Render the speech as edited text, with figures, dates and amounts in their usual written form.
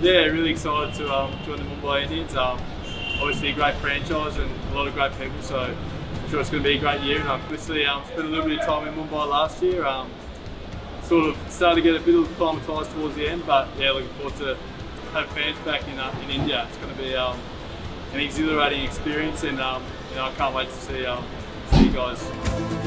Yeah, really excited to join the Mumbai Indians. Obviously a great franchise and a lot of great people, so I'm sure it's going to be a great year. And I've obviously spent a little bit of time in Mumbai last year. Sort of started to get a bit acclimatised towards the end, but yeah, looking forward to have fans back in India. It's going to be an exhilarating experience, and I can't wait to see you guys.